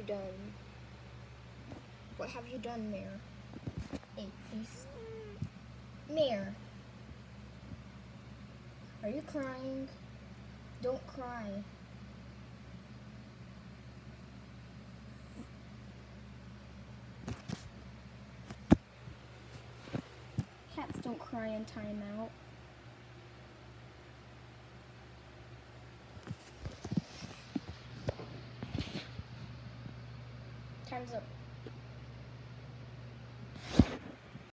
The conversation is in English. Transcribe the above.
you done? What have you done, Mare? Hey, please. Mare. Are you crying? Don't cry. Cats don't cry in timeout. Time's up.